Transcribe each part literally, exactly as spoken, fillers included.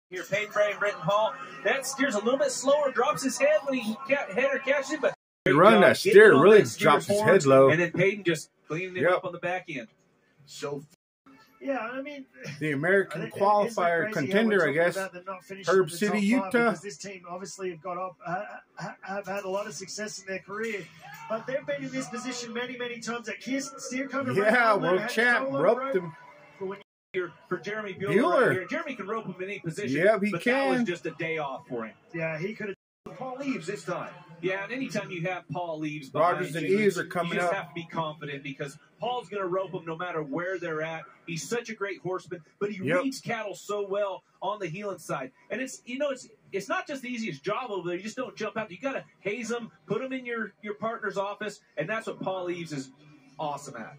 Here, Peyton Bray and Britton Hall. That steer's a little bit slower, drops his head when he ca header catches it, but run that steer really drops his head low. And then Peyton just cleaning it yep. up on the back end. So, yeah, I mean, the American qualifier contender, I guess, Herb City, Utah. This team obviously have got up, uh, have had a lot of success in their career, but they've been in this position many, many times. That Kirsten Steer coming yeah, around, world champ, roped him. For, for Jeremy Bueller, Bueller. Right here. Jeremy can rope him in any position. Yeah, he but can. That was just a day off for him. Yeah, he could have. Paul Eaves this time. Yeah, and anytime you have Paul Eaves, Rogers and you, Eaves are coming you just up. have to be confident because Paul's going to rope them no matter where they're at. He's such a great horseman, but he yep. reads cattle so well on the heeling side. And it's you know it's it's not just the easiest job over there. You just don't jump out. You got to haze them, put them in your your partner's office, and that's what Paul Eaves is awesome at.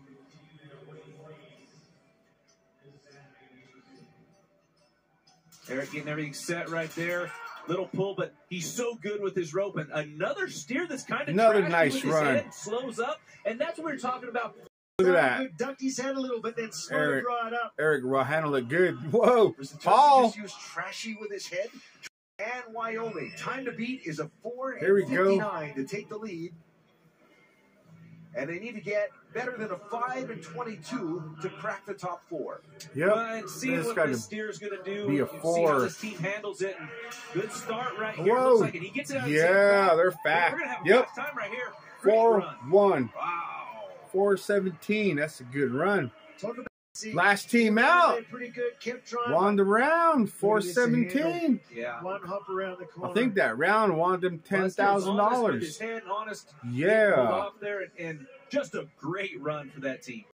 Eric getting everything set right there. Little pull, but he's so good with his rope. And another steer that's kind of another nice with run. His head, slows up, and that's what we're talking about. Look at that. Ducked his head a little bit, then slowed Eric, right up. Eric will handle it good. Whoa, Paul. Just used trashy with his head. And Wyoming. Time to beat is a four Here we and fifty-nine to take the lead. And they need to get better than a five and twenty-two to crack the top four. Yep. But see this what this steer's going to do. Be a See four. how this team handles it. And good start right here. Whoa. Looks like it. He gets it out yeah, the they're fast. We're going to have a yep. fast time right here. Four run. one. Wow. Four seventeen. That's a good run. About, see, Last team out. Pretty good. Kept trying. Won the round. Four seventeen. Yeah. One hop around the corner. I think that round won them ten thousand dollars. His head honest. Yeah. Off there and, and just a great run for that team.